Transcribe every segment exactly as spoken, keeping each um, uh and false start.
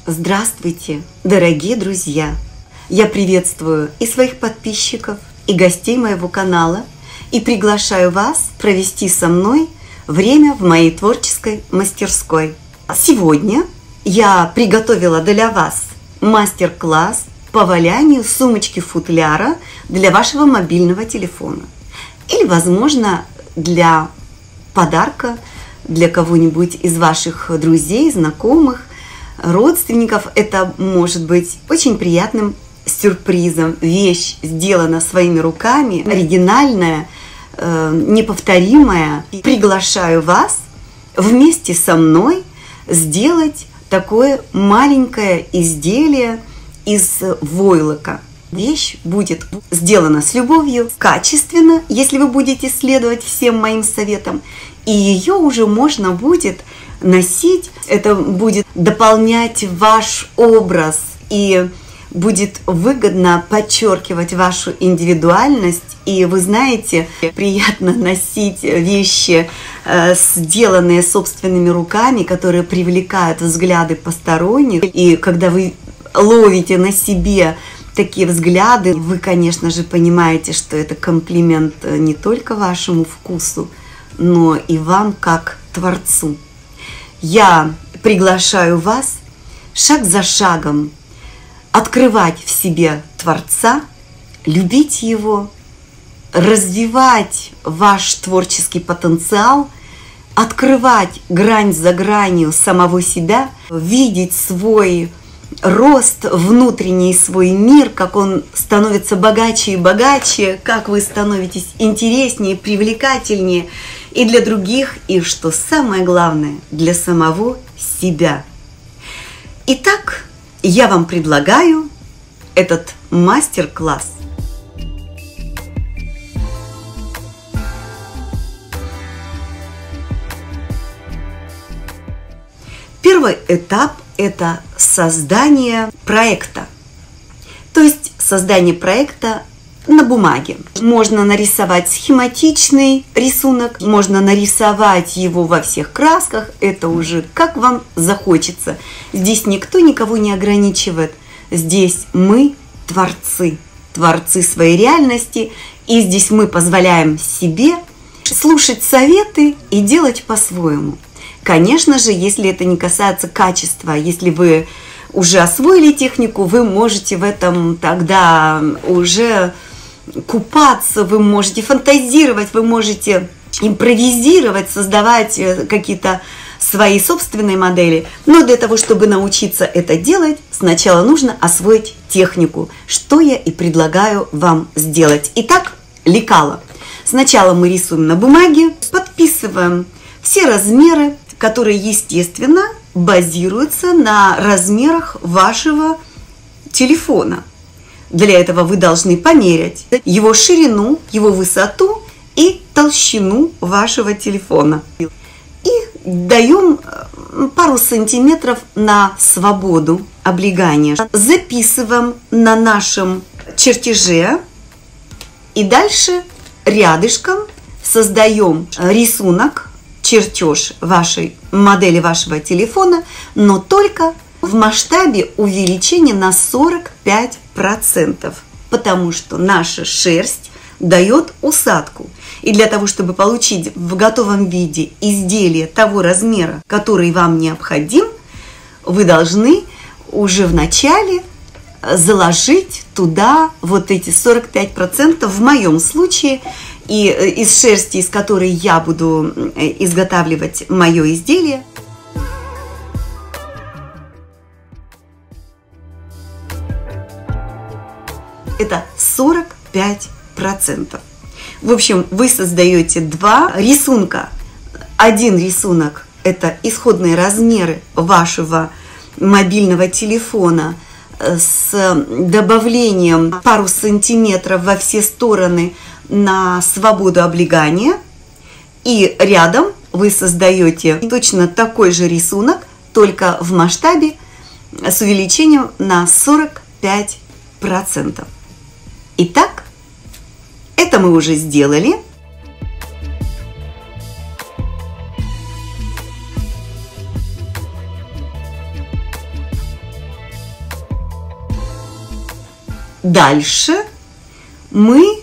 Здравствуйте, дорогие друзья! Я приветствую и своих подписчиков, и гостей моего канала, и приглашаю вас провести со мной время в моей творческой мастерской. Сегодня я приготовила для вас мастер-класс по валянию сумочки-футляра для вашего мобильного телефона. Или, возможно, для подарка для кого-нибудь из ваших друзей, знакомых, родственников. Это может быть очень приятным сюрпризом. Вещь сделана своими руками, оригинальная, э, неповторимая. Приглашаю вас вместе со мной сделать такое маленькое изделие из войлока. Вещь будет сделана с любовью, качественно, если вы будете следовать всем моим советам. И ее уже можно будет носить, это будет дополнять ваш образ и будет выгодно подчеркивать вашу индивидуальность. И вы знаете, приятно носить вещи, сделанные собственными руками, которые привлекают взгляды посторонних. И когда вы ловите на себе такие взгляды, вы, конечно же, понимаете, что это комплимент не только вашему вкусу, но и вам как творцу. Я приглашаю вас шаг за шагом открывать в себе Творца, любить Его, развивать ваш творческий потенциал, открывать грань за гранью самого себя, видеть свой рост, внутренний свой мир, как он становится богаче и богаче, как вы становитесь интереснее, привлекательнее и для других, и, что самое главное, для самого себя. Итак, я вам предлагаю этот мастер-класс. Первый этап – это создание проекта, то есть создание проекта на бумаге. Можно нарисовать схематичный рисунок, можно нарисовать его во всех красках, это уже как вам захочется. Здесь никто никого не ограничивает, здесь мы творцы, творцы своей реальности, и здесь мы позволяем себе слушать советы и делать по-своему. Конечно же, если это не касается качества, если вы уже освоили технику, вы можете в этом тогда уже купаться, вы можете фантазировать, вы можете импровизировать, создавать какие-то свои собственные модели. Но для того, чтобы научиться это делать, сначала нужно освоить технику, что я и предлагаю вам сделать. Итак, лекало. Сначала мы рисуем на бумаге, подписываем все размеры, которые, естественно, базируются на размерах вашего телефона. Для этого вы должны померять его ширину, его высоту и толщину вашего телефона. И даем пару сантиметров на свободу облегания. Записываем на нашем чертеже и дальше рядышком создаем рисунок, чертеж вашей модели вашего телефона, но только в масштабе увеличения на сорок пять процентов, потому что наша шерсть дает усадку. И для того, чтобы получить в готовом виде изделие того размера, который вам необходим, вы должны уже в начале заложить туда вот эти сорок пять процентов в моем случае. И из шерсти, из которой я буду изготавливать мое изделие, это сорок пять процентов. В общем, вы создаете два рисунка. Один рисунок – это исходные размеры вашего мобильного телефона с добавлением пару сантиметров во все стороны на свободу облегания, и рядом вы создаете точно такой же рисунок, только в масштабе с увеличением на сорок пять процентов. Итак, это мы уже сделали. Дальше мы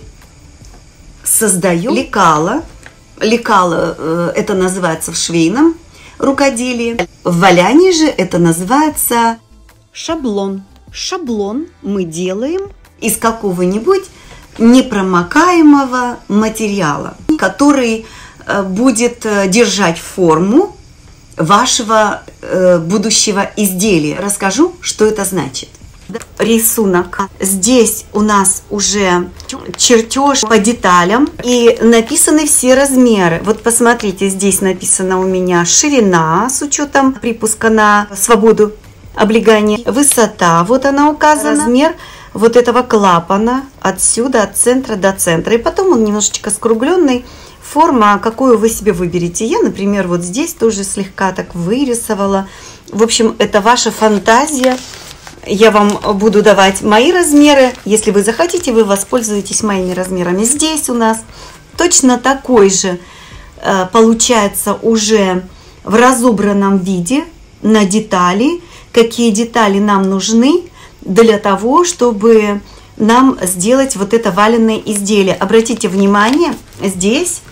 создаем лекало. Лекало э, это называется в швейном рукоделии. В валянии же это называется шаблон. Шаблон мы делаем из какого-нибудь непромокаемого материала, который э, будет держать форму вашего э, будущего изделия. Расскажу, что это значит. Рисунок. Здесь у нас уже чертеж по деталям и написаны все размеры. Вот посмотрите, здесь написано у меня ширина с учетом припуска на свободу облегания, высота, вот она указана, размер вот этого клапана отсюда, от центра до центра. И потом он немножечко скругленный. Форма, какую вы себе выберете. Я, например, вот здесь тоже слегка так вырисовала. В общем, это ваша фантазия. Я вам буду давать мои размеры. Если вы захотите, вы воспользуетесь моими размерами. Здесь у нас точно такой же э, получается уже в разобранном виде на детали. Какие детали нам нужны для того, чтобы нам сделать вот это валенное изделие. Обратите внимание, здесь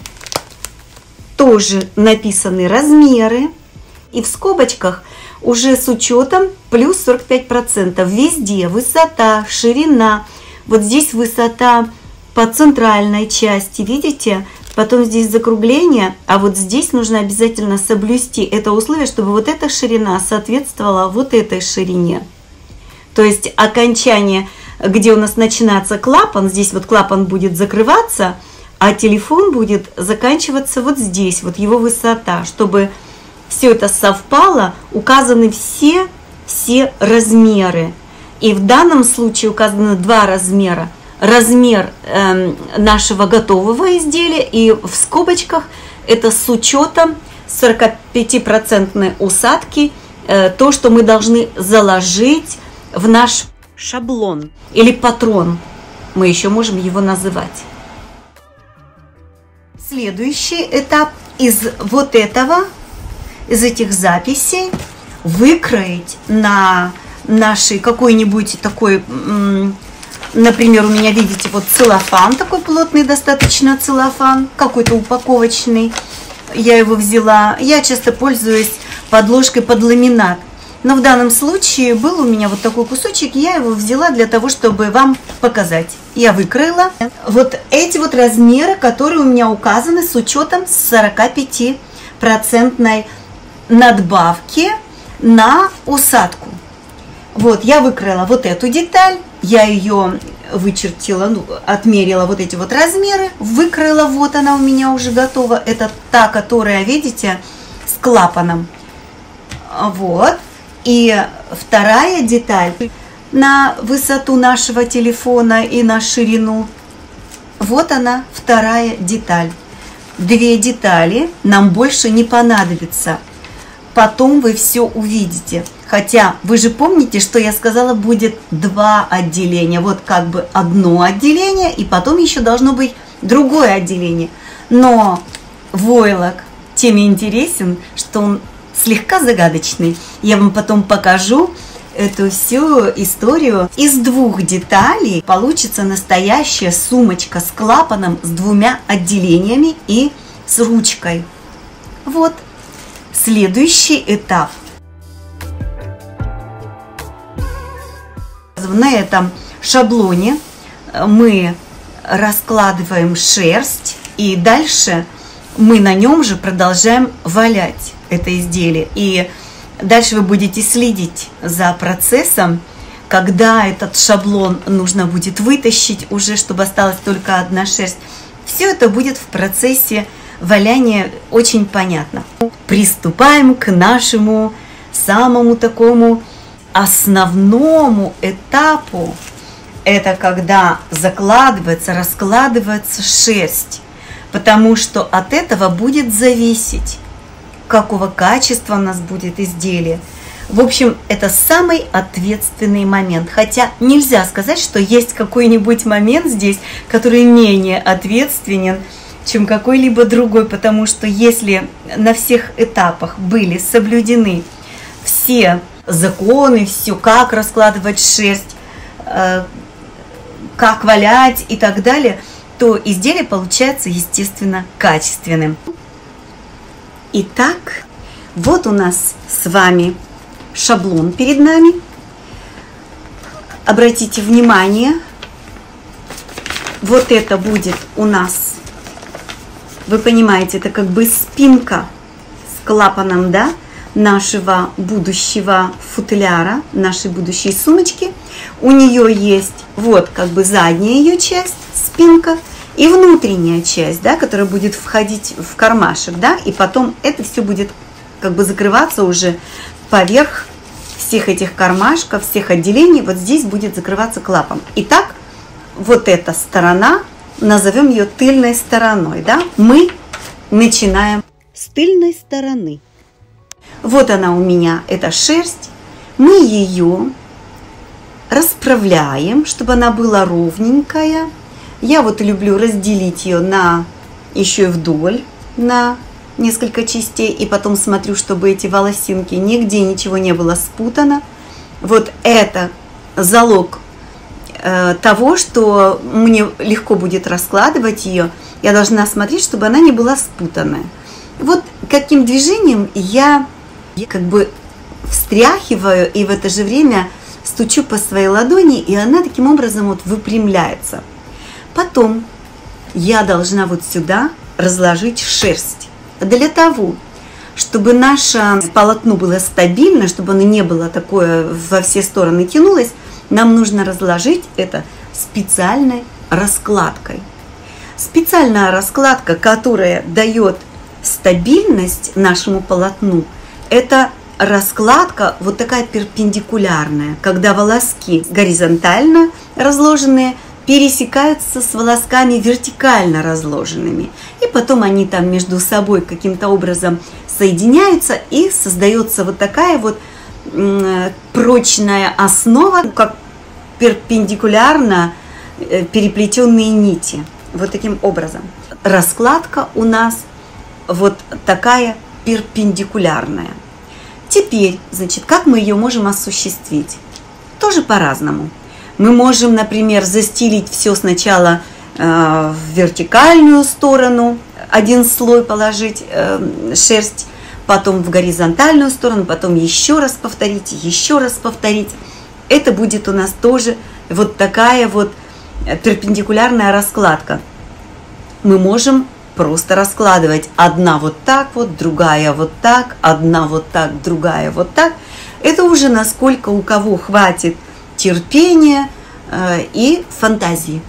тоже написаны размеры. И в скобочках уже с учетом плюс сорок пять процентов. Везде высота, ширина. Вот здесь высота по центральной части, видите? Потом здесь закругление, а вот здесь нужно обязательно соблюсти это условие, чтобы вот эта ширина соответствовала вот этой ширине. То есть окончание, где у нас начинается клапан, здесь вот клапан будет закрываться, а телефон будет заканчиваться вот здесь, вот его высота, чтобы все это совпало, указаны все, все размеры. И в данном случае указаны два размера. Размер э, нашего готового изделия, и в скобочках это с учетом сорокапятипроцентной усадки, э, то, что мы должны заложить в наш шаблон или патрон. Мы еще можем его называть. Следующий этап из вот этого, из этих записей выкроить на нашей какой-нибудь такой, например, у меня, видите, вот целлофан, такой плотный достаточно целлофан, какой-то упаковочный. Я его взяла. Я часто пользуюсь подложкой под ламинат. Но в данном случае был у меня вот такой кусочек, я его взяла для того, чтобы вам показать. Я выкроила вот эти вот размеры, которые у меня указаны с учетом сорокапятипроцентной надбавки на усадку. Вот, я выкроила вот эту деталь, я ее вычертила, ну, отмерила вот эти вот размеры, выкроила, вот она у меня уже готова. Это та, которая, видите, с клапаном. Вот. И вторая деталь на высоту нашего телефона и на ширину. Вот она, вторая деталь. Две детали нам больше не понадобится. Потом вы все увидите. Хотя вы же помните, что я сказала, будет два отделения. Вот как бы одно отделение, и потом еще должно быть другое отделение. Но войлок тем интересен, что он слегка загадочный. Я вам потом покажу эту всю историю. Из двух деталей получится настоящая сумочка с клапаном, с двумя отделениями и с ручкой. Вот. Следующий этап. На этом шаблоне мы раскладываем шерсть, и дальше мы на нем же продолжаем валять это изделие. И дальше вы будете следить за процессом, когда этот шаблон нужно будет вытащить уже, чтобы осталась только одна шерсть. Все это будет в процессе валяния очень понятно. Приступаем к нашему самому такому основному этапу. Это когда закладывается, раскладывается шерсть, потому что от этого будет зависеть, какого качества у нас будет изделие. В общем, это самый ответственный момент. Хотя нельзя сказать, что есть какой-нибудь момент здесь, который менее ответственен, чем какой-либо другой, потому что если на всех этапах были соблюдены все законы, все, как раскладывать шерсть, как валять и так далее, то изделие получается, естественно, качественным. Итак, вот у нас с вами шаблон перед нами. Обратите внимание, вот это будет у нас, вы понимаете, это как бы спинка с клапаном, да, нашего будущего футляра, нашей будущей сумочки. У нее есть вот как бы задняя ее часть, спинка, и внутренняя часть, да, которая будет входить в кармашек, да, и потом это все будет как бы закрываться уже поверх всех этих кармашков, всех отделений. Вот здесь будет закрываться клапан. Итак, вот эта сторона, назовем ее тыльной стороной, да, мы начинаем с тыльной стороны. Вот она у меня, это шерсть. Мы ее расправляем, чтобы она была ровненькая. Я вот люблю разделить ее на еще и вдоль, на несколько частей. И потом смотрю, чтобы эти волосинки нигде ничего не было спутано. Вот это залог э, того, что мне легко будет раскладывать ее. Я должна смотреть, чтобы она не была спутанная. Вот каким движением я как бы встряхиваю и в это же время стучу по своей ладони, и она таким образом вот выпрямляется. Потом я должна вот сюда разложить шерсть. Для того, чтобы наше полотно было стабильно, чтобы оно не было такое во все стороны тянулось, нам нужно разложить это специальной раскладкой. Специальная раскладка, которая дает стабильность нашему полотну, это раскладка вот такая перпендикулярная, когда волоски горизонтально разложенные пересекаются с волосками вертикально разложенными. И потом они там между собой каким-то образом соединяются, и создается вот такая вот прочная основа, как перпендикулярно переплетенные нити. Вот таким образом. Раскладка у нас вот такая перпендикулярная. Теперь, значит, как мы ее можем осуществить? Тоже по-разному. Мы можем, например, застелить все сначала э, в вертикальную сторону, один слой положить э, шерсть, потом в горизонтальную сторону, потом еще раз повторить, еще раз повторить. Это будет у нас тоже вот такая вот перпендикулярная раскладка. Мы можем просто раскладывать одна вот так вот, другая вот так, одна вот так, другая вот так. Это уже насколько у кого хватит терпения э, и фантазии.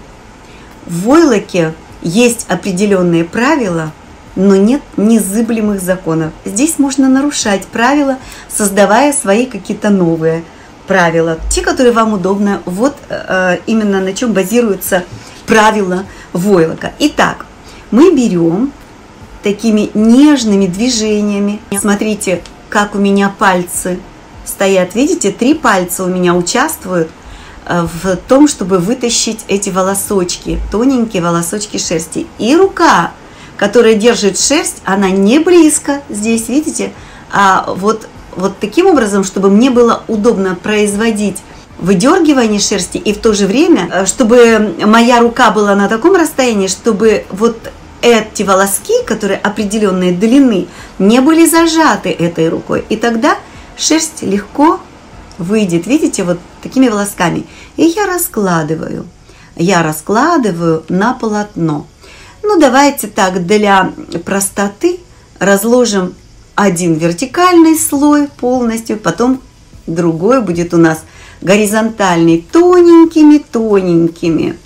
В войлоке есть определенные правила, но нет незыблемых законов. Здесь можно нарушать правила, создавая свои какие-то новые правила, те, которые вам удобны. Вот э, именно на чем базируются правила войлока. Итак, мы берем такими нежными движениями. Смотрите, как у меня пальцы стоят. Видите, три пальца у меня участвуют в том, чтобы вытащить эти волосочки, тоненькие волосочки шерсти. И рука, которая держит шерсть, она не близко здесь, видите, а вот, вот таким образом, чтобы мне было удобно производить выдергивание шерсти, и в то же время, чтобы моя рука была на таком расстоянии, чтобы вот эти волоски, которые определенной длины, не были зажаты этой рукой. И тогда шерсть легко выйдет, видите, вот такими волосками. И я раскладываю, я раскладываю на полотно. Ну, давайте так, для простоты разложим один вертикальный слой полностью, потом другой будет у нас горизонтальный тоненькими-тоненькими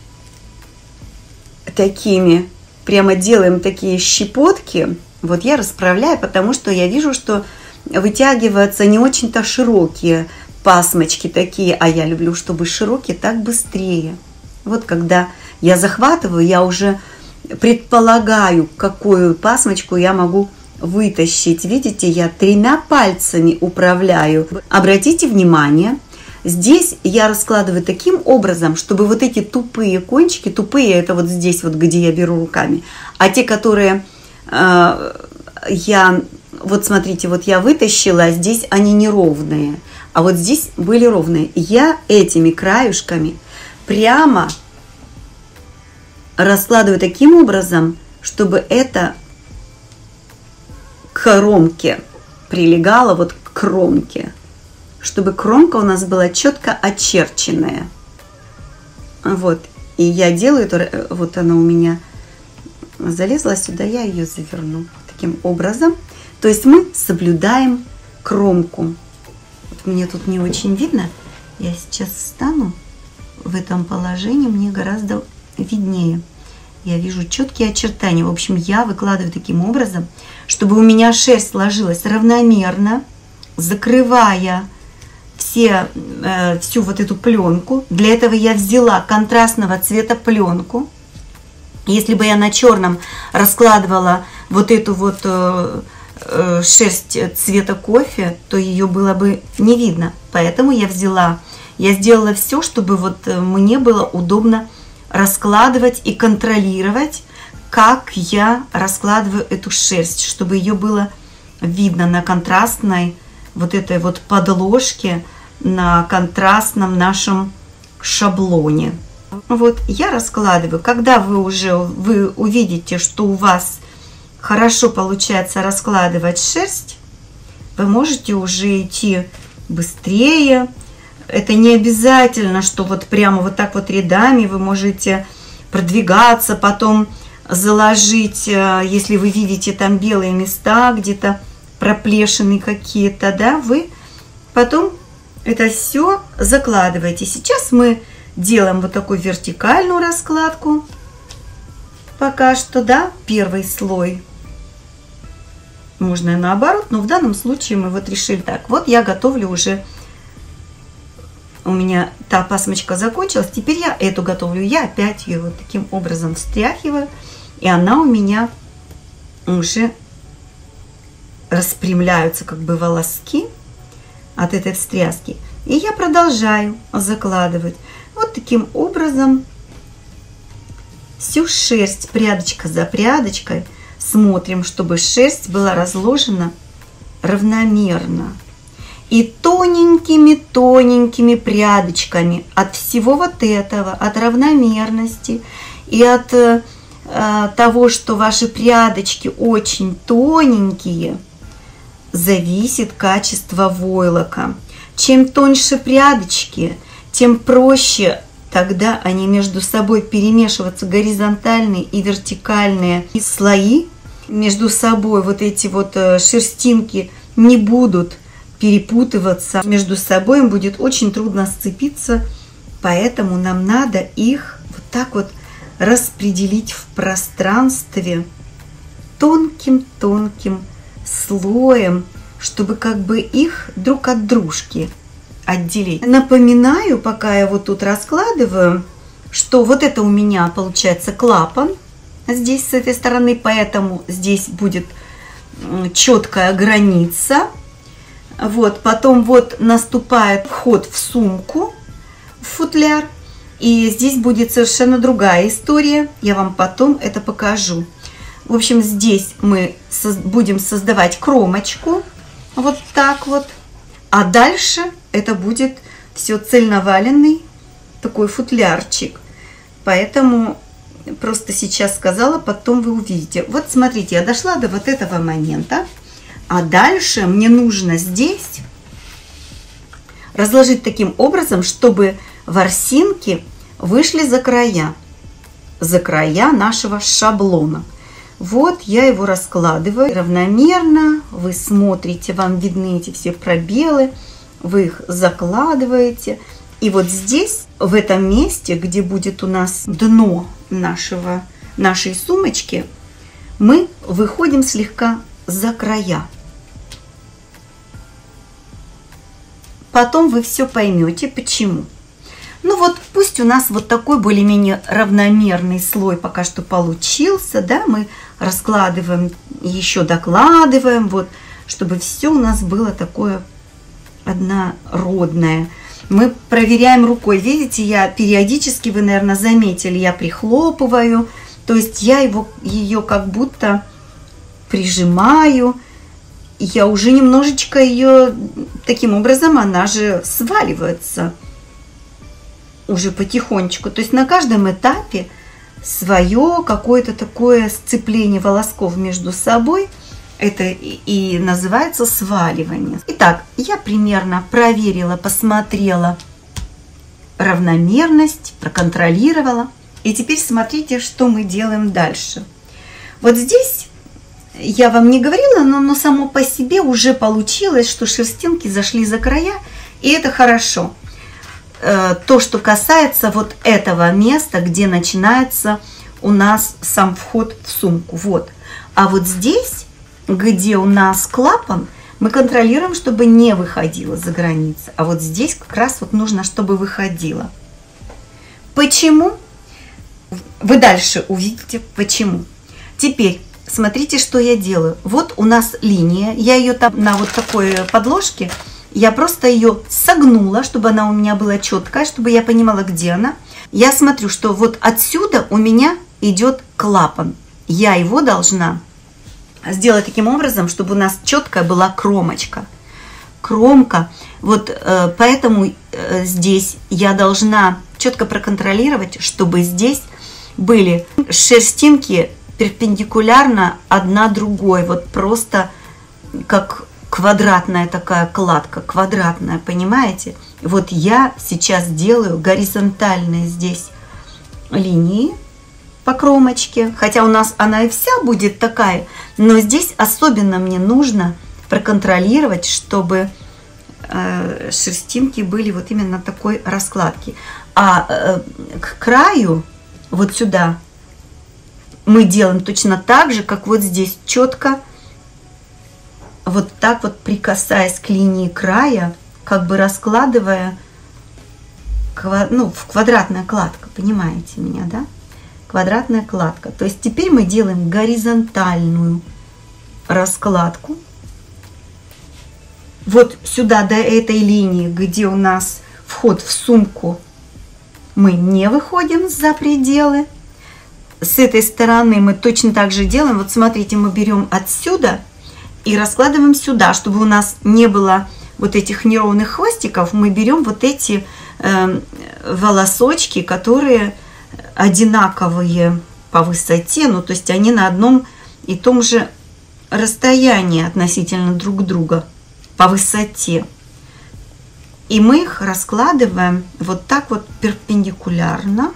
такими. Прямо делаем такие щепотки. Вот я расправляю, потому что я вижу, что вытягиваются не очень-то широкие пасмочки такие, а я люблю, чтобы широкие, так быстрее. Вот когда я захватываю, я уже предполагаю, какую пасмочку я могу вытащить. Видите, я тремя пальцами управляю. Обратите внимание, здесь я раскладываю таким образом, чтобы вот эти тупые кончики, тупые это вот здесь вот, где я беру руками, а те, которые э, я, вот смотрите, вот я вытащила, здесь они неровные, а вот здесь были ровные. Я этими краюшками прямо раскладываю таким образом, чтобы это к кромке прилегало, вот к кромке, чтобы кромка у нас была четко очерченная. Вот, и я делаю это, вот она у меня залезла сюда, я ее заверну таким образом. То есть мы соблюдаем кромку. Вот мне тут не очень видно, я сейчас встану в этом положении, мне гораздо виднее. Я вижу четкие очертания. В общем, я выкладываю таким образом, чтобы у меня шерсть ложилась равномерно, закрывая все, э, всю вот эту пленку. Для этого я взяла контрастного цвета пленку. Если бы я на черном раскладывала вот эту вот э, э, шерсть цвета кофе, то ее было бы не видно. Поэтому я взяла, я сделала все, чтобы вот мне было удобно раскладывать и контролировать, как я раскладываю эту шерсть, чтобы ее было видно на контрастной вот этой вот подложке, на контрастном нашем шаблоне. Вот я раскладываю. Когда вы уже вы увидите, что у вас хорошо получается раскладывать шерсть, вы можете уже идти быстрее. Это не обязательно, что вот прямо вот так вот рядами вы можете продвигаться, потом заложить, если вы видите там белые места, где-то проплешины какие-то, да, вы потом это все закладываете. Сейчас мы делаем вот такую вертикальную раскладку. Пока что, да, первый слой. Можно и наоборот, но в данном случае мы вот решили так. Вот я готовлю уже. У меня та пасмочка закончилась, теперь я эту готовлю. Я опять ее вот таким образом встряхиваю, и она у меня уже распрямляются как бы волоски от этой встряски. И я продолжаю закладывать. Вот таким образом всю шерсть, прядочка за прядочкой, смотрим, чтобы шерсть была разложена равномерно. И тоненькими-тоненькими прядочками от всего вот этого, от равномерности и от э, того, что ваши прядочки очень тоненькие, зависит качество войлока. Чем тоньше прядочки, тем проще тогда они между собой перемешиваться, горизонтальные и вертикальные слои. Между собой вот эти вот шерстинки не будут перепутываться между собой, им будет очень трудно сцепиться, поэтому нам надо их вот так вот распределить в пространстве тонким-тонким слоем, чтобы как бы их друг от дружки отделить. Напоминаю, пока я вот тут раскладываю, что вот это у меня получается клапан здесь с этой стороны, поэтому здесь будет четкая граница. Вот, потом вот наступает вход в сумку, в футляр, и здесь будет совершенно другая история. Я вам потом это покажу. В общем, здесь мы будем создавать кромочку, вот так вот, а дальше это будет все цельноваленный такой футлярчик. Поэтому просто сейчас сказала, потом вы увидите. Вот смотрите, я дошла до вот этого момента. А дальше мне нужно здесь разложить таким образом, чтобы ворсинки вышли за края, за края нашего шаблона. Вот я его раскладываю равномерно. Вы смотрите, вам видны эти все пробелы, вы их закладываете. И вот здесь, в этом месте, где будет у нас дно нашего, нашей сумочки, мы выходим слегка за края. Потом вы все поймете, почему. Ну вот, пусть у нас вот такой более-менее равномерный слой пока что получился, да, мы раскладываем, еще докладываем, вот, чтобы все у нас было такое однородное. Мы проверяем рукой, видите, я периодически, вы, наверное, заметили, я прихлопываю, то есть я его, ее как будто прижимаю. Я уже немножечко ее, таким образом она же сваливается. уже потихонечку. То есть на каждом этапе свое какое-то такое сцепление волосков между собой. Это и называется сваливание. Итак, я примерно проверила, посмотрела равномерность, проконтролировала. И теперь смотрите, что мы делаем дальше. Вот здесь я вам не говорила, но, но само по себе уже получилось, что шерстинки зашли за края, и это хорошо. То, что касается вот этого места, где начинается у нас сам вход в сумку. Вот. А вот здесь, где у нас клапан, мы контролируем, чтобы не выходило за границу. А вот здесь как раз вот нужно, чтобы выходило. Почему? Вы дальше увидите, почему. Теперь смотрите, что я делаю. Вот у нас линия. Я ее там на вот такой подложке. Я просто ее согнула, чтобы она у меня была четкая, чтобы я понимала, где она. Я смотрю, что вот отсюда у меня идет клапан. Я его должна сделать таким образом, чтобы у нас четкая была кромочка. Кромка. Вот э, поэтому э, здесь я должна четко проконтролировать, чтобы здесь были шерстинки перпендикулярно одна другой. Вот просто как квадратная такая кладка, квадратная, понимаете? Вот я сейчас делаю горизонтальные здесь линии по кромочке, хотя у нас она и вся будет такая, но здесь особенно мне нужно проконтролировать, чтобы э, шерстинки были вот именно такой раскладки. А э, к краю, вот сюда, мы делаем точно так же, как вот здесь, четко, вот так вот прикасаясь к линии края, как бы раскладывая, ну, в квадратная кладка, понимаете меня, да? Квадратная кладка. То есть теперь мы делаем горизонтальную раскладку. Вот сюда, до этой линии, где у нас вход в сумку, мы не выходим за пределы. С этой стороны мы точно так же делаем. Вот смотрите, мы берем отсюда и раскладываем сюда, чтобы у нас не было вот этих неровных хвостиков. Мы берем вот эти э, волосочки, которые одинаковые по высоте, ну то есть они на одном и том же расстоянии относительно друг друга по высоте. И мы их раскладываем вот так вот перпендикулярно.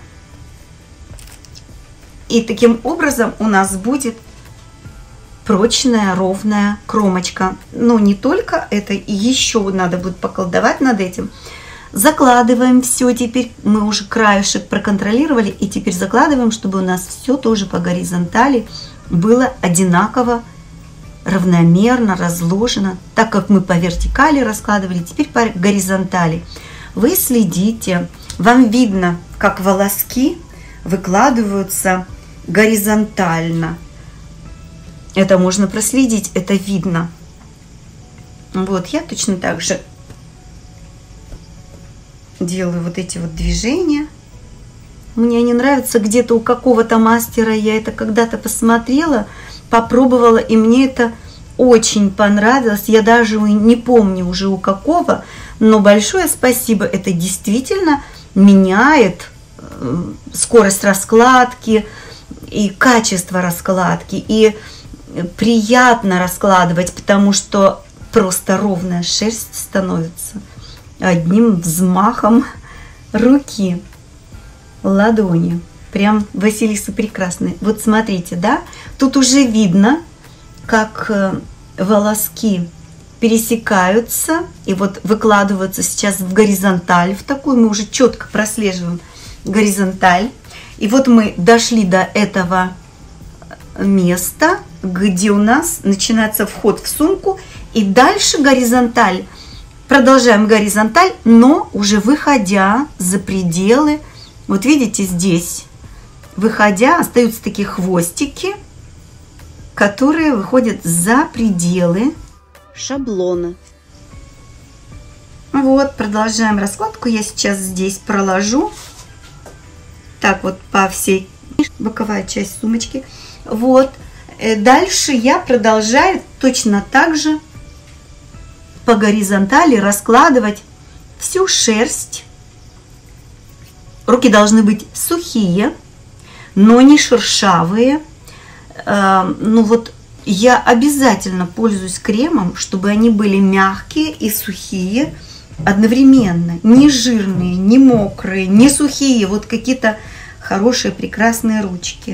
И таким образом у нас будет прочная, ровная кромочка. Но не только это, и еще надо будет поколдовать над этим. Закладываем все, теперь мы уже краешек проконтролировали, и теперь закладываем, чтобы у нас все тоже по горизонтали было одинаково, равномерно разложено, так как мы по вертикали раскладывали, теперь по горизонтали. Вы следите, вам видно, как волоски выкладываются горизонтально. Это можно проследить, это видно. Вот, я точно так же делаю вот эти вот движения. Мне не нравится, где-то у какого-то мастера я это когда-то посмотрела, попробовала, и мне это очень понравилось. Я даже не помню уже у какого, но большое спасибо. Это действительно меняет скорость раскладки и качество раскладки. И приятно раскладывать, потому что просто ровная шерсть становится одним взмахом руки, ладони. Прям Василиса прекрасная. Вот смотрите, да, тут уже видно, как волоски пересекаются и вот выкладываются сейчас в горизонталь, в такую мы уже четко прослеживаем горизонталь. И вот мы дошли до этого места, где у нас начинается вход в сумку, и дальше горизонталь. Продолжаем горизонталь, но уже выходя за пределы. Вот видите, здесь, выходя, остаются такие хвостики, которые выходят за пределы шаблона. Вот, продолжаем раскладку. Я сейчас здесь проложу. Так вот по всей боковая часть сумочки. Вот. Дальше я продолжаю точно так же по горизонтали раскладывать всю шерсть Руки должны быть сухие, но не шершавые. Ну вот я обязательно пользуюсь кремом, чтобы они были мягкие и сухие одновременно. Не жирные, не мокрые, не сухие. Вот какие-то хорошие, прекрасные ручки.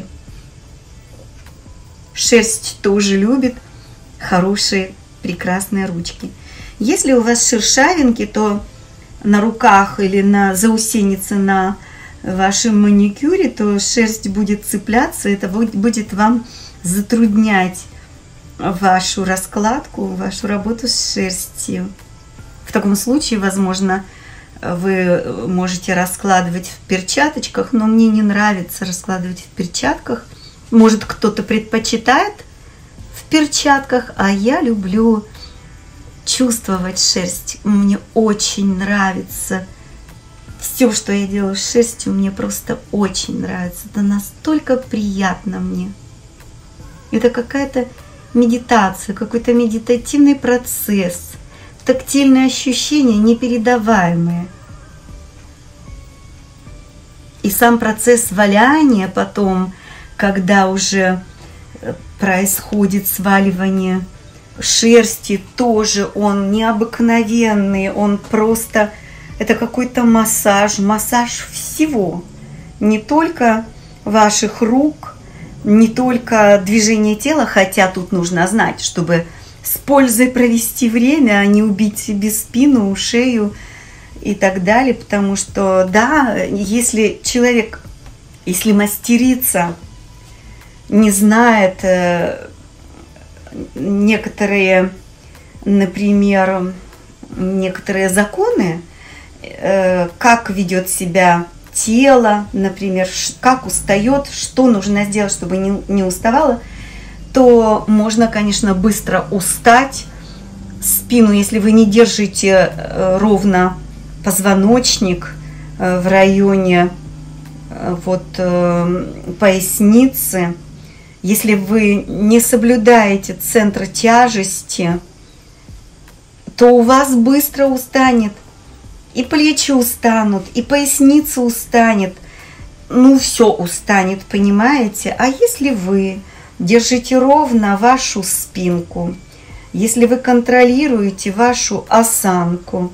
Шерсть тоже любит хорошие, прекрасные ручки. Если у вас шершавинки, то на руках или на заусенице на вашем маникюре, то шерсть будет цепляться, это будет вам затруднять вашу раскладку, вашу работу с шерстью. В таком случае, возможно, вы можете раскладывать в перчаточках, но мне не нравится раскладывать в перчатках. Может, кто-то предпочитает в перчатках, а я люблю чувствовать шерсть. Мне очень нравится все, что я делаю с шерстью, мне просто очень нравится. Это настолько приятно мне. Это какая-то медитация, какой-то медитативный процесс, тактильные ощущения непередаваемые. И сам процесс валяния потом, когда уже происходит сваливание шерсти, тоже он необыкновенный, он просто, это какой-то массаж, массаж всего, не только ваших рук, не только движение тела, хотя тут нужно знать, чтобы с пользой провести время, а не убить себе спину, шею и так далее, потому что, да, если человек, если мастерица не знает некоторые, например, некоторые законы, как ведет себя тело, например, как устает, что нужно сделать, чтобы не, не уставало, то можно, конечно, быстро устать. Спину, если вы не держите ровно позвоночник в районе вот поясницы, если вы не соблюдаете центр тяжести, то у вас быстро устанет. И плечи устанут, и поясница устанет. Ну, все устанет, понимаете? А если вы держите ровно вашу спинку, если вы контролируете вашу осанку,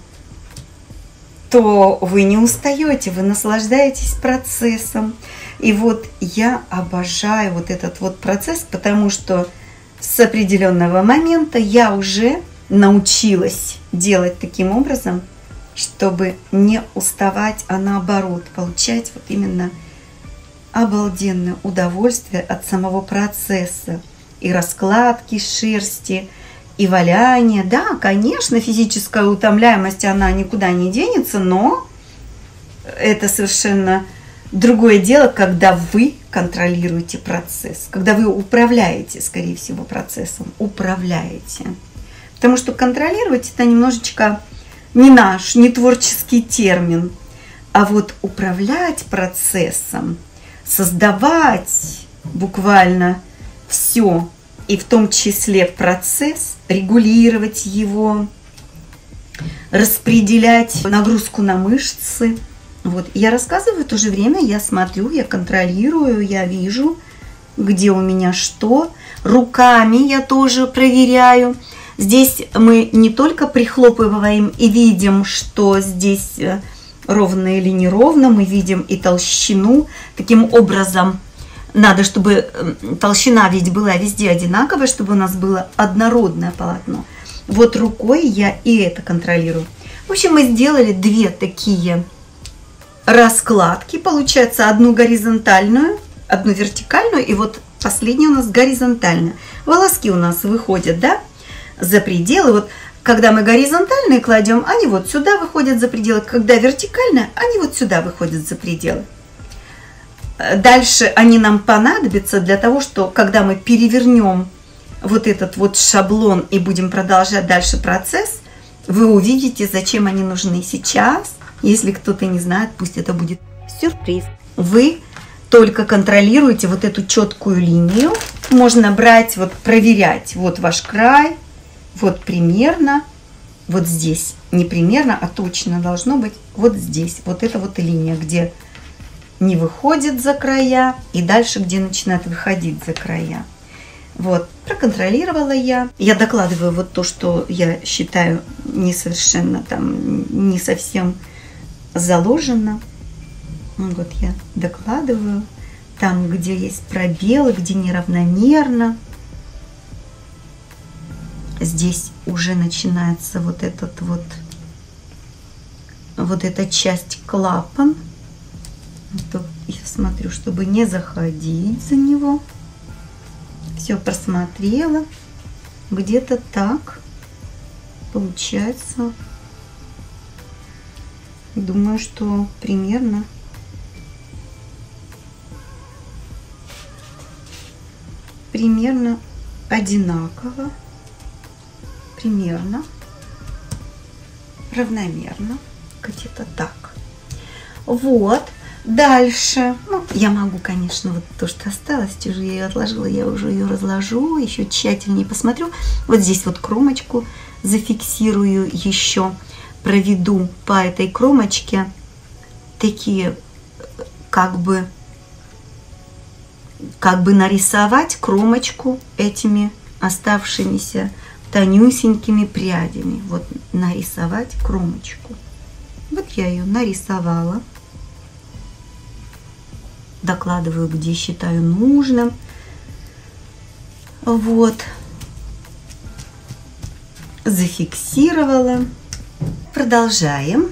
то вы не устаете, вы наслаждаетесь процессом. И вот я обожаю вот этот вот процесс, потому что с определенного момента я уже научилась делать таким образом, чтобы не уставать, а наоборот, получать вот именно обалденное удовольствие от самого процесса. И раскладки шерсти, и валяния. Да, конечно, физическая утомляемость, она никуда не денется, но это совершенно другое дело, когда вы контролируете процесс, когда вы управляете, скорее всего, процессом, управляете. Потому что контролировать это немножечко не наш, не творческий термин, а вот управлять процессом, создавать буквально все, и в том числе процесс, регулировать его, распределять нагрузку на мышцы. Вот. Я рассказываю в то же время, я смотрю, я контролирую, я вижу, где у меня что. Руками я тоже проверяю. Здесь мы не только прихлопываем и видим, что здесь ровно или неровно, мы видим и толщину. Таким образом, надо, чтобы толщина ведь была везде одинаковая, чтобы у нас было однородное полотно. Вот рукой я и это контролирую. В общем, мы сделали две такие раскладки. Получается, одну горизонтальную, одну вертикальную, и вот последняя у нас горизонтальная. Волоски у нас выходят, да, за пределы. Вот когда мы горизонтальные кладем, они вот сюда выходят за пределы. Когда вертикальные, они вот сюда выходят за пределы. Дальше они нам понадобятся для того, что когда мы перевернем вот этот вот шаблон и будем продолжать дальше процесс, вы увидите, зачем они нужны сейчас. Если кто-то не знает, пусть это будет сюрприз. Вы только контролируете вот эту четкую линию. Можно брать, вот проверять, вот ваш край, вот примерно, вот здесь, не примерно, а точно должно быть вот здесь. Вот эта вот линия, где не выходит за края, и дальше, где начинает выходить за края. Вот, проконтролировала я. Я докладываю вот то, что я считаю несовершенно, там, не совсем заложено. Вот я докладываю. Там, где есть пробелы, где неравномерно. Здесь уже начинается вот этот вот, вот эта часть клапан. Вот я смотрю, чтобы не заходить за него. Все просмотрела. Где-то так получается. Думаю, что примерно примерно одинаково, примерно равномерно, где-то так. Вот. Дальше, ну, я могу, конечно, вот то, что осталось, уже я ее отложила, я уже ее разложу, еще тщательнее посмотрю. Вот здесь вот кромочку зафиксирую еще, проведу по этой кромочке такие, как бы, как бы нарисовать кромочку этими оставшимися тонюсенькими прядями. Вот нарисовать кромочку. Вот я ее нарисовала. Докладываю, где считаю нужным. Вот. Зафиксировала. Продолжаем.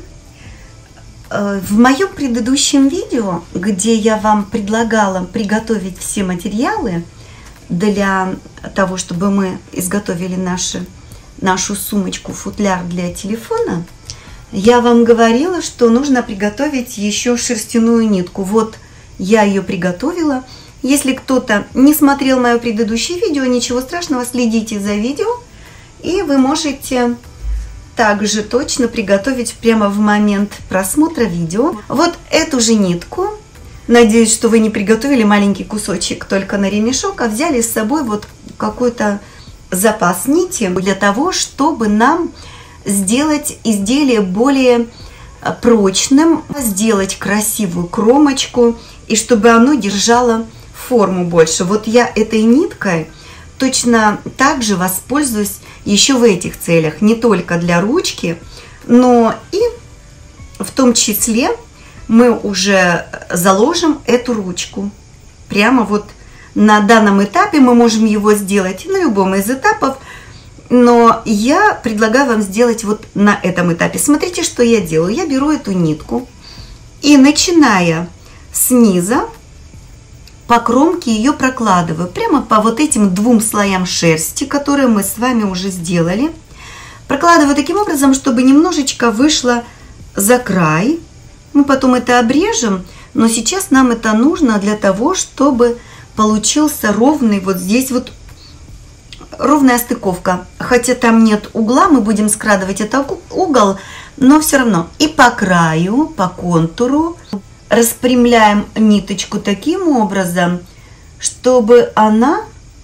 В моем предыдущем видео, где я вам предлагала приготовить все материалы для того, чтобы мы изготовили наши, нашу сумочку-футляр для телефона, я вам говорила, что нужно приготовить еще шерстяную нитку. Вот я ее приготовила. Если кто-то не смотрел мое предыдущее видео, ничего страшного, следите за видео, и вы можете также точно приготовить прямо в момент просмотра видео. Вот эту же нитку, надеюсь, что вы не приготовили маленький кусочек только на ремешок, а взяли с собой вот какой-то запас нити для того, чтобы нам сделать изделие более прочным, сделать красивую кромочку, и чтобы оно держало форму больше. Вот я этой ниткой точно так же воспользуюсь еще в этих целях, не только для ручки, но и в том числе мы уже заложим эту ручку. Прямо вот на данном этапе мы можем его сделать на любом из этапов, но я предлагаю вам сделать вот на этом этапе. Смотрите, что я делаю. Я беру эту нитку и, начиная снизу, по кромке ее прокладываю прямо по вот этим двум слоям шерсти, которые мы с вами уже сделали. Прокладываю таким образом, чтобы немножечко вышло за край. Мы потом это обрежем, но сейчас нам это нужно для того, чтобы получился ровный, вот здесь вот ровная стыковка. Хотя там нет угла, мы будем скрадывать этот угол, но все равно. И по краю, по контуру распрямляем ниточку таким образом, чтобы она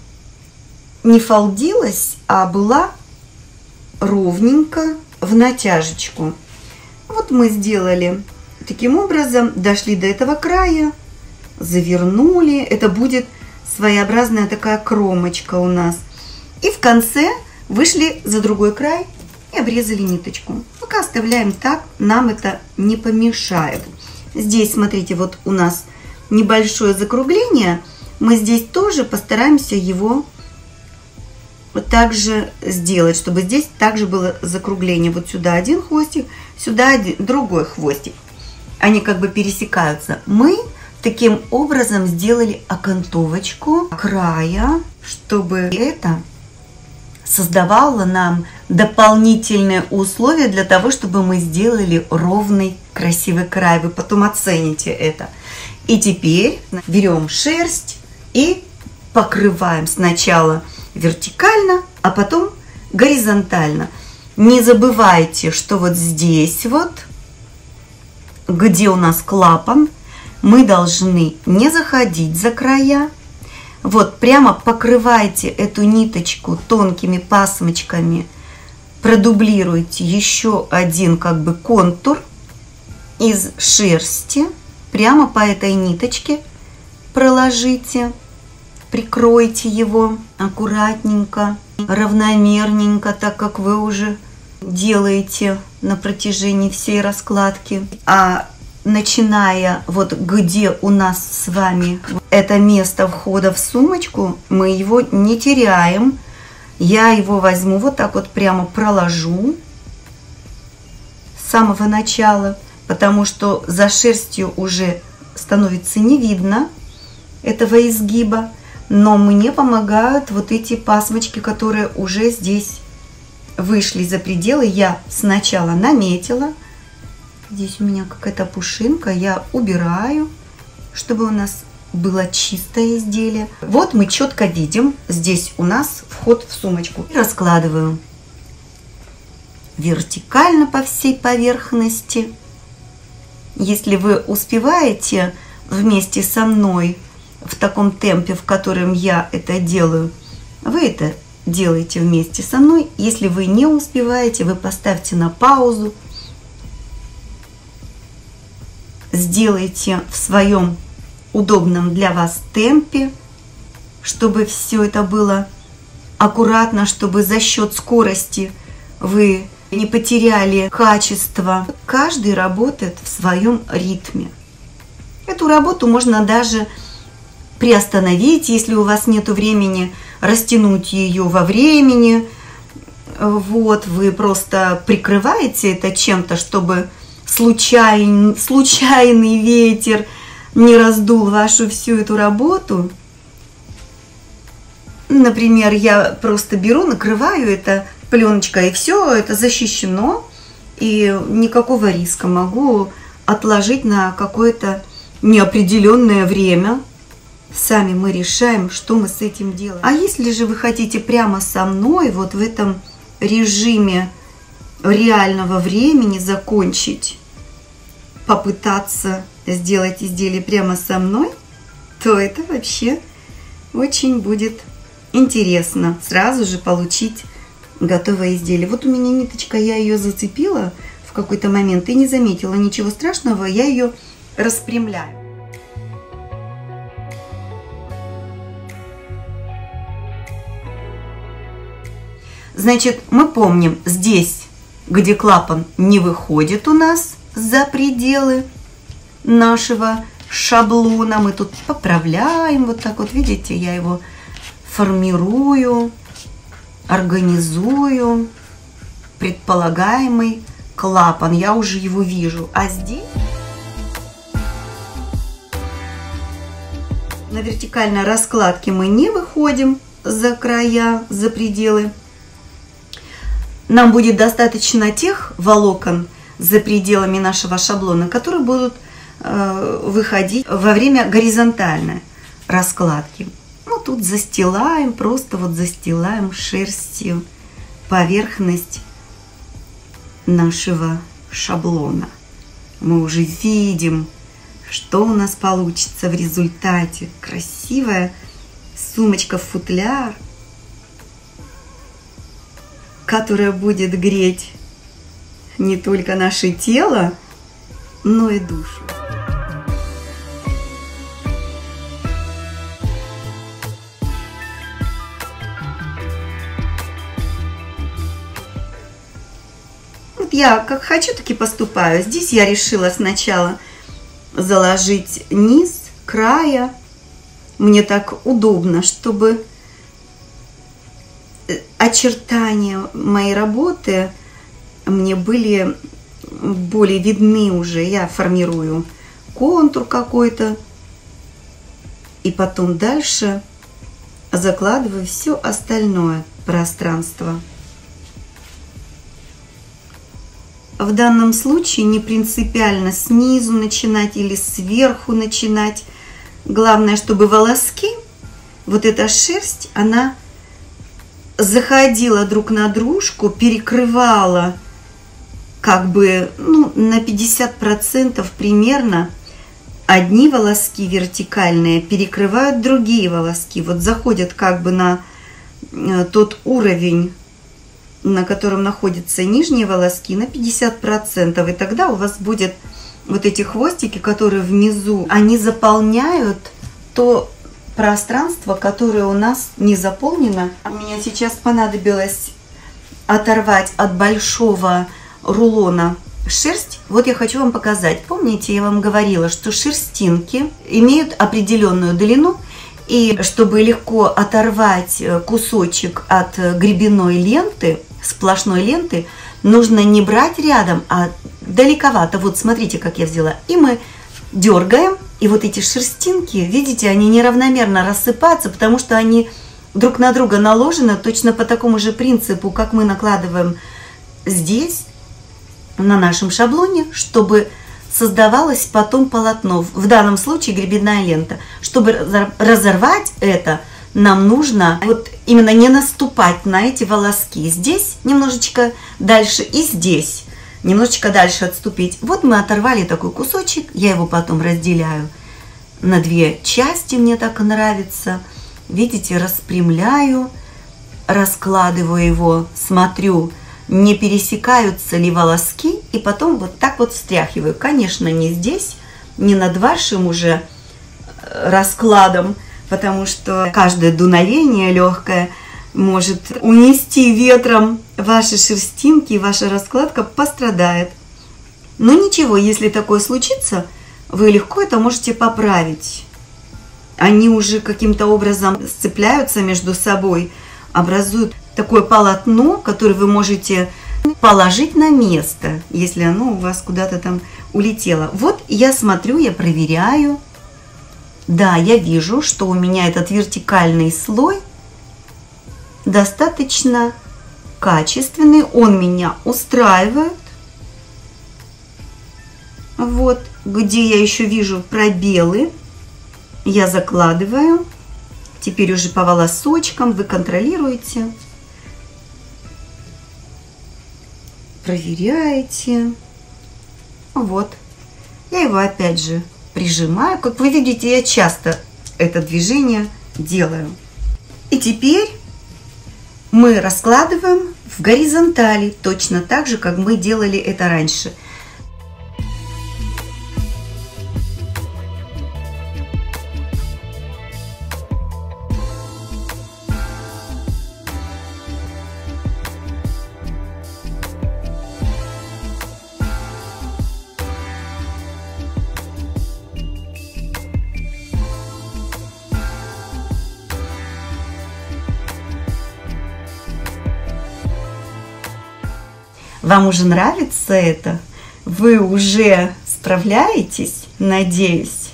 не фалдилась, а была ровненько в натяжечку. Вот мы сделали таким образом, дошли до этого края, завернули. Это будет своеобразная такая кромочка у нас. И в конце вышли за другой край и обрезали ниточку. Пока оставляем так, нам это не помешает. Здесь, смотрите, вот у нас небольшое закругление. Мы здесь тоже постараемся его вот так же сделать, чтобы здесь также было закругление. Вот сюда один хвостик, сюда один, другой хвостик. Они как бы пересекаются. Мы таким образом сделали окантовочку края, чтобы это создавало нам дополнительные условия для того, чтобы мы сделали ровный красивый край. Вы потом оцените это. И теперь берем шерсть и покрываем сначала вертикально, а потом горизонтально. Не забывайте, что вот здесь вот, где у нас клапан, мы должны не заходить за края. Вот прямо покрывайте эту ниточку тонкими пасмочками, продублируйте еще один как бы контур из шерсти, прямо по этой ниточке проложите, прикройте его аккуратненько, равномерненько, так как вы уже делаете на протяжении всей раскладки. А начиная вот где у нас с вами это место входа в сумочку, мы его не теряем. Я его возьму вот так вот прямо проложу с самого начала, потому что за шерстью уже становится не видно этого изгиба, но мне помогают вот эти пасмочки, которые уже здесь вышли за пределы. Я сначала наметила. Здесь у меня какая-то пушинка. Я убираю, чтобы у нас было чистое изделие. Вот мы четко видим. Здесь у нас вход в сумочку. Раскладываю вертикально по всей поверхности. Если вы успеваете вместе со мной в таком темпе, в котором я это делаю, вы это делаете вместе со мной. Если вы не успеваете, вы поставьте на паузу, сделайте в своем удобном для вас темпе, чтобы все это было аккуратно, чтобы за счет скорости вы не потеряли качество. Каждый работает в своем ритме. Эту работу можно даже приостановить, если у вас нет времени, растянуть ее во времени. Вот, вы просто прикрываете это чем-то, чтобы случайный, случайный ветер не раздул вашу всю эту работу. Например, я просто беру, накрываю это пленочкой, и все, это защищено, и никакого риска. Могу отложить на какое-то неопределенное время. Сами мы решаем, что мы с этим делаем. А если же вы хотите прямо со мной, вот в этом режиме реального времени закончить, попытаться сделать изделие прямо со мной, то это вообще очень будет интересно. Сразу же получить готовое изделие. Вот у меня ниточка, я ее зацепила в какой-то момент и не заметила ничего страшного, я ее распрямляю. Значит, мы помним, здесь, где клапан не выходит у нас за пределы нашего шаблона, мы тут поправляем, вот так вот, видите, я его формирую, организую, предполагаемый клапан, я уже его вижу. А здесь на вертикальной раскладке мы не выходим за края, за пределы. Нам будет достаточно тех волокон за пределами нашего шаблона, которые будут э, выходить во время горизонтальной раскладки. Ну, тут застилаем, просто вот застилаем шерстью поверхность нашего шаблона. Мы уже видим, что у нас получится в результате. Красивая сумочка-футляр, которая будет греть не только наше тело, но и душу. Вот я как хочу, так и поступаю. Здесь я решила сначала заложить низ края. Мне так удобно, чтобы очертания моей работы мне были более видны уже. Я формирую контур какой-то и потом дальше закладываю все остальное пространство. В данном случае не принципиально снизу начинать или сверху начинать. Главное, чтобы волоски, вот эта шерсть, она заходила друг на дружку, перекрывала как бы ну, на пятьдесят процентов примерно. Одни волоски вертикальные перекрывают другие волоски. Вот заходят как бы на тот уровень, на котором находятся нижние волоски, на пятьдесят процентов. И тогда у вас будет вот эти хвостики, которые внизу, они заполняют то пространство, которое у нас не заполнено. Мне сейчас понадобилось оторвать от большого рулона шерсть. Вот я хочу вам показать. Помните, я вам говорила, что шерстинки имеют определенную длину, и чтобы легко оторвать кусочек от гребенной ленты, сплошной ленты, нужно не брать рядом, а далековато. Вот смотрите, как я взяла. И мы дергаем, и вот эти шерстинки, видите, они неравномерно рассыпаются, потому что они друг на друга наложены точно по такому же принципу, как мы накладываем здесь, на нашем шаблоне, чтобы создавалось потом полотно. В данном случае гребенная лента. Чтобы разорвать это, нам нужно вот именно не наступать на эти волоски. Здесь немножечко дальше и здесь немножечко дальше отступить. Вот мы оторвали такой кусочек, я его потом разделяю на две части, мне так и нравится. Видите, распрямляю, раскладываю его, смотрю, не пересекаются ли волоски, и потом вот так вот встряхиваю. Конечно, не здесь, не над вашим уже раскладом, потому что каждое дуновение легкое может унести ветром ваши шерстинки, и ваша раскладка пострадает. Но ничего, если такое случится, вы легко это можете поправить. Они уже каким-то образом сцепляются между собой, образуют такое полотно, которое вы можете положить на место, если оно у вас куда-то там улетело. Вот я смотрю, я проверяю. Да, я вижу, что у меня этот вертикальный слой достаточно качественный, он меня устраивает. Вот, где я еще вижу пробелы, я закладываю. Теперь уже по волосочкам вы контролируете, проверяете. Вот, я его опять же прижимаю. Как вы видите, я часто это движение делаю. И теперь мы раскладываем в горизонтали, точно так же, как мы делали это раньше. Вам уже нравится это? Вы уже справляетесь, надеюсь?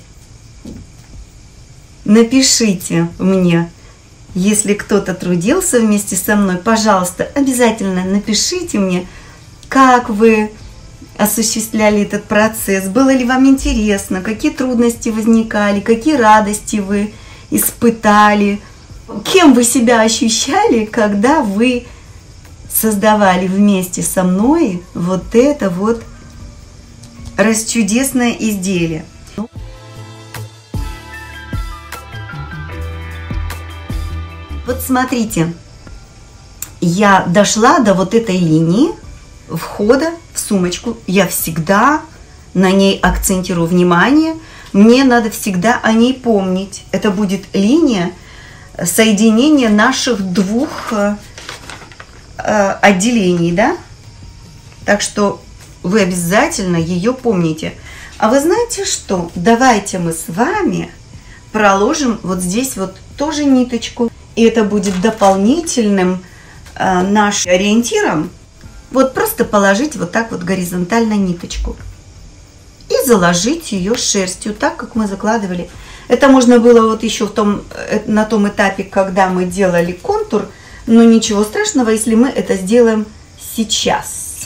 Напишите мне, если кто-то трудился вместе со мной, пожалуйста, обязательно напишите мне, как вы осуществляли этот процесс, было ли вам интересно, какие трудности возникали, какие радости вы испытали, кем вы себя ощущали, когда вы создавали вместе со мной вот это вот расчудесное изделие. Вот смотрите, я дошла до вот этой линии входа в сумочку. Я всегда на ней акцентирую внимание. Мне надо всегда о ней помнить. Это будет линия соединения наших двух отделений, да? Так что вы обязательно ее помните. А вы знаете что? Давайте мы с вами проложим вот здесь вот тоже ниточку. И это будет дополнительным э, нашим ориентиром. Вот просто положить вот так вот горизонтально ниточку. И заложить ее шерстью, так как мы закладывали. Это можно было вот еще в том, на том этапе, когда мы делали контур. Но ничего страшного, если мы это сделаем сейчас.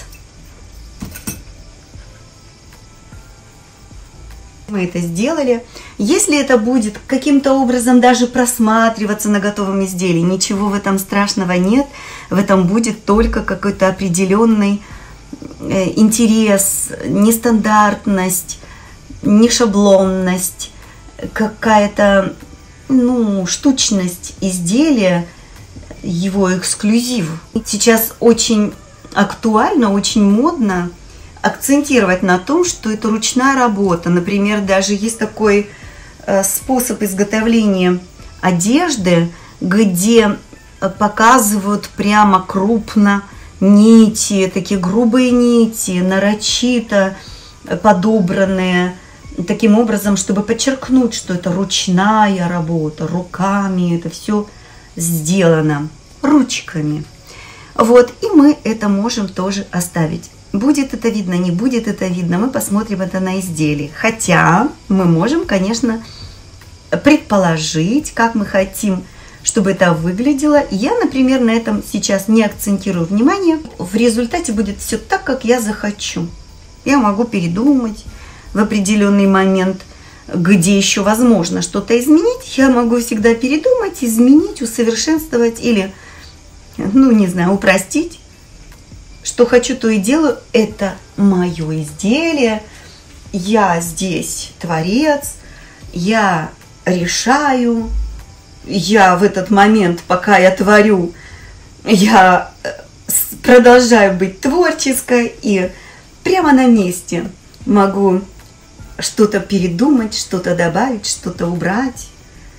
Мы это сделали. Если это будет каким-то образом даже просматриваться на готовом изделии, ничего в этом страшного нет. В этом будет только какой-то определенный интерес, нестандартность, нешаблонность, какая-то, ну, штучность изделия, его эксклюзив. Сейчас очень актуально, очень модно акцентировать на том, что это ручная работа. Например, даже есть такой способ изготовления одежды, где показывают прямо крупно нити, такие грубые нити, нарочито подобранные, таким образом, чтобы подчеркнуть, что это ручная работа, руками, это все сделано, ручками. Вот, и мы это можем тоже оставить. Будет это видно, не будет это видно, мы посмотрим это на изделии. Хотя мы можем, конечно, предположить, как мы хотим, чтобы это выглядело. Я, например, на этом сейчас не акцентирую внимание. В результате будет все так, как я захочу. Я могу передумать в определенный момент, где еще возможно что-то изменить. Я могу всегда передумать, изменить, усовершенствовать или, ну, не знаю, упростить. Что хочу, то и делаю. Это мое изделие. Я здесь творец. Я решаю. Я в этот момент, пока я творю, я продолжаю быть творческой. И прямо на месте могу что-то передумать, что-то добавить, что-то убрать.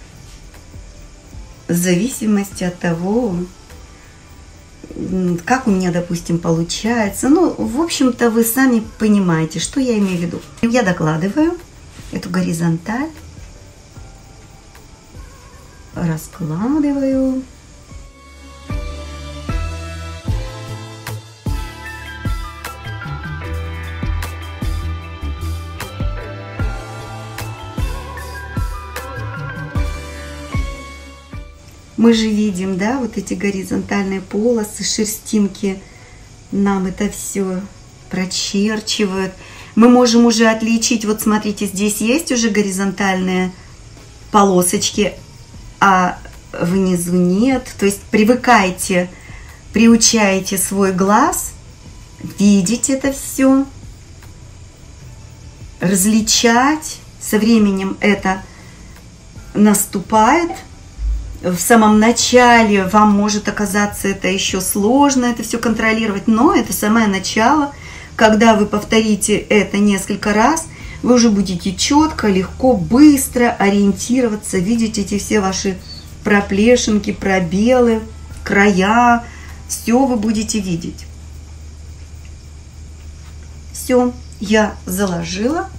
В зависимости от того, как у меня, допустим, получается. Ну, в общем-то, вы сами понимаете, что я имею в виду. Я докладываю эту горизонталь, раскладываю. Мы же видим, да, вот эти горизонтальные полосы, шерстинки нам это все прочерчивают. Мы можем уже отличить, вот смотрите, здесь есть уже горизонтальные полосочки, а внизу нет. То есть привыкайте, приучайте свой глаз видеть это все, различать. Со временем это наступает. В самом начале вам может оказаться это еще сложно, это все контролировать, но это самое начало. Когда вы повторите это несколько раз, вы уже будете четко, легко, быстро ориентироваться, видеть эти все ваши проплешинки, пробелы, края. Все вы будете видеть. Все, я заложила.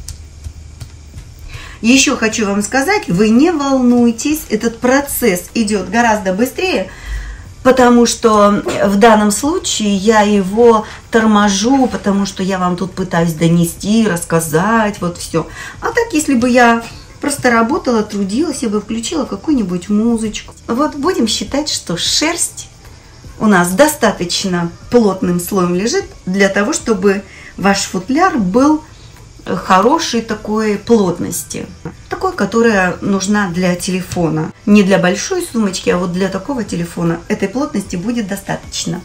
Еще хочу вам сказать, вы не волнуйтесь, этот процесс идет гораздо быстрее, потому что в данном случае я его торможу, потому что я вам тут пытаюсь донести, рассказать, вот все. А так, если бы я просто работала, трудилась, я бы включила какую-нибудь музычку. Вот будем считать, что шерсть у нас достаточно плотным слоем лежит для того, чтобы ваш футляр был хорошей такой плотности, такой, которая нужна для телефона. Не для большой сумочки, а вот для такого телефона этой плотности будет достаточно.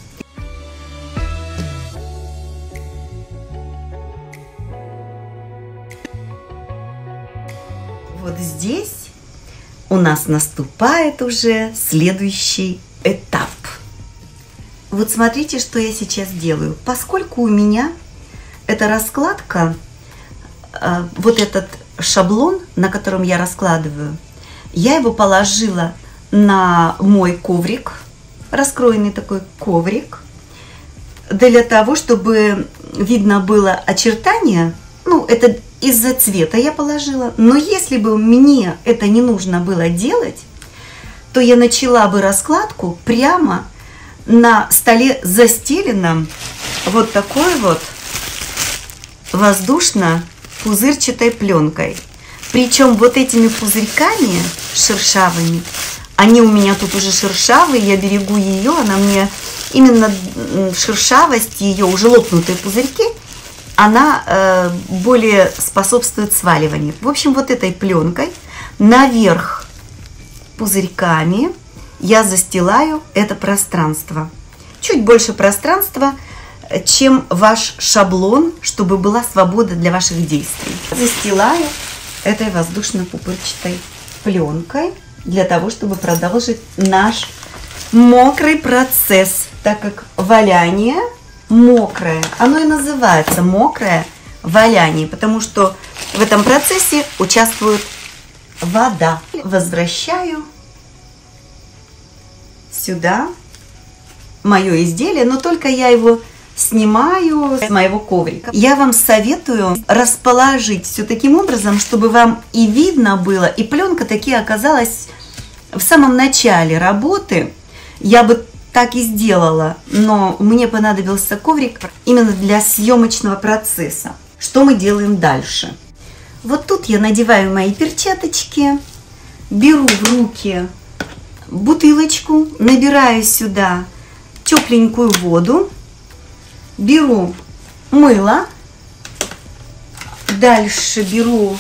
Вот здесь у нас наступает уже следующий этап. Вот смотрите, что я сейчас делаю. Поскольку у меня эта раскладка, вот этот шаблон, на котором я раскладываю, я его положила на мой коврик, раскроенный такой коврик, для того, чтобы видно было очертания. Ну, это из-за цвета я положила. Но если бы мне это не нужно было делать, то я начала бы раскладку прямо на столе, застеленном вот такой вот воздушно пузырчатой пленкой. Причем вот этими пузырьками шершавыми, они у меня тут уже шершавые, я берегу ее, она мне именно шершавость ее, уже лопнутые пузырьки, она э, более способствует сваливанию. В общем, вот этой пленкой наверх пузырьками я застилаю это пространство. Чуть больше пространства, чем ваш шаблон, чтобы была свобода для ваших действий. Застилаю этой воздушно-пупырчатой пленкой для того, чтобы продолжить наш мокрый процесс, так как валяние мокрое. Оно и называется мокрое валяние, потому что в этом процессе участвует вода. Возвращаю сюда мое изделие, но только я его снимаю с моего коврика. Я вам советую расположить все таким образом, чтобы вам и видно было, и пленка таки оказалась в самом начале работы. Я бы так и сделала, но мне понадобился коврик именно для съемочного процесса. Что мы делаем дальше? Вот тут я надеваю мои перчаточки, беру в руки бутылочку, набираю сюда тепленькую воду, беру мыло, дальше беру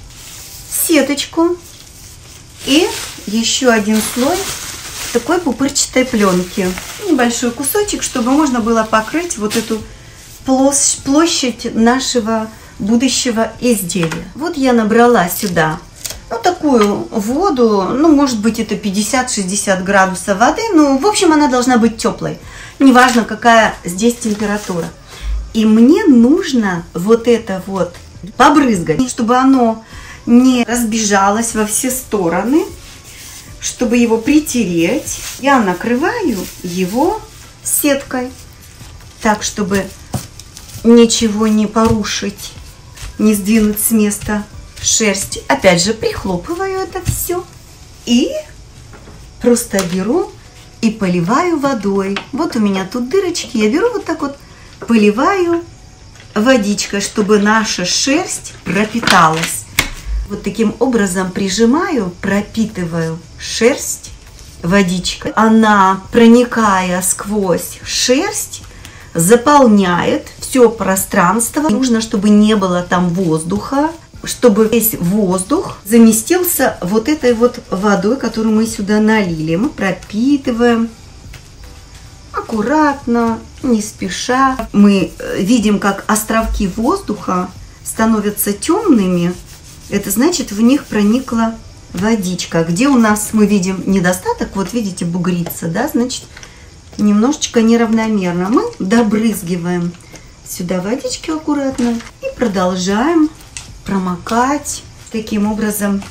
сеточку и еще один слой такой пупырчатой пленки. Небольшой кусочек, чтобы можно было покрыть вот эту площадь нашего будущего изделия. Вот я набрала сюда ну, такую воду, ну, может быть, это пятьдесят-шестьдесят градусов воды, ну, в общем, она должна быть теплой. Неважно, какая здесь температура. И мне нужно вот это вот побрызгать, чтобы оно не разбежалось во все стороны, чтобы его притереть. Я накрываю его сеткой, так, чтобы ничего не порушить, не сдвинуть с места шерсть. Опять же, прихлопываю это все и просто беру и поливаю водой. Вот у меня тут дырочки, я беру вот так вот, поливаю водичкой, чтобы наша шерсть пропиталась. Вот таким образом прижимаю, пропитываю шерсть водичкой. Она, проникая сквозь шерсть, заполняет все пространство. Нужно, чтобы не было там воздуха, чтобы весь воздух заместился вот этой вот водой, которую мы сюда налили. Мы пропитываем аккуратно, не спеша. Мы видим, как островки воздуха становятся темными. Это значит, в них проникла водичка. Где у нас мы видим недостаток, вот видите, бугрится, да, значит, немножечко неравномерно. Мы добрызгиваем сюда водички аккуратно и продолжаем промокать. Таким образом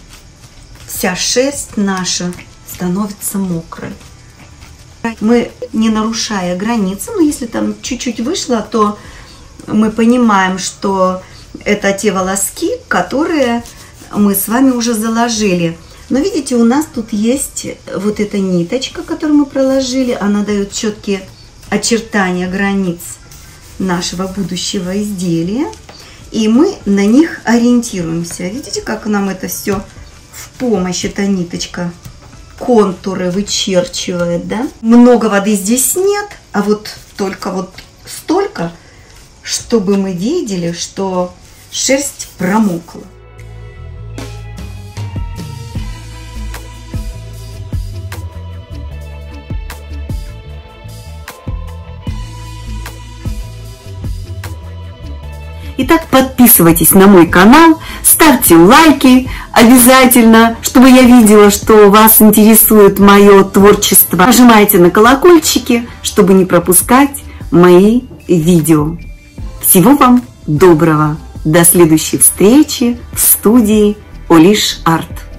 вся шерсть наша становится мокрой. Мы, не нарушая границы, но если там чуть-чуть вышло, то мы понимаем, что это те волоски, которые мы с вами уже заложили. Но видите, у нас тут есть вот эта ниточка, которую мы проложили. Она дает четкие очертания границ нашего будущего изделия. И мы на них ориентируемся. Видите, как нам это все в помощь, эта ниточка контуры вычерчивает, да? Много воды здесь нет, а вот только вот столько, чтобы мы видели, что шерсть промокла. Итак, подписывайтесь на мой канал, ставьте лайки обязательно, чтобы я видела, что вас интересует мое творчество. Нажимайте на колокольчики, чтобы не пропускать мои видео. Всего вам доброго! До следующей встречи в студии Олиш Арт.